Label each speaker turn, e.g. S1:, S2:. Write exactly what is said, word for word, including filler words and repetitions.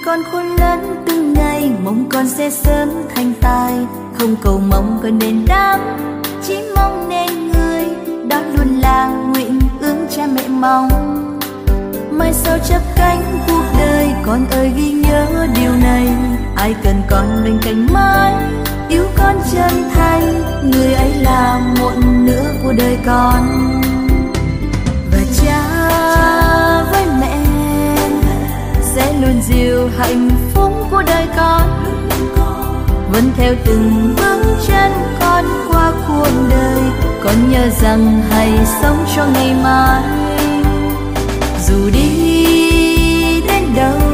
S1: Con khôn lớn từng ngày, mong con sẽ sớm thành tài. Không cầu mong con nên đáp, chỉ mong nên người. Đó luôn là nguyện ước cha mẹ mong. Mai sau chắp cánh cuộc đời, con ơi ghi nhớ điều này. Ai cần con bên cạnh mãi, yêu con chân thành. Người ấy là một nửa của đời con. Và cha với mẹ sẽ luôn dìu hạnh phúc của đời con, vẫn theo từng bước chân con qua cuộc đời. Con nhớ rằng hãy sống cho ngày mai, dù đi đến đâu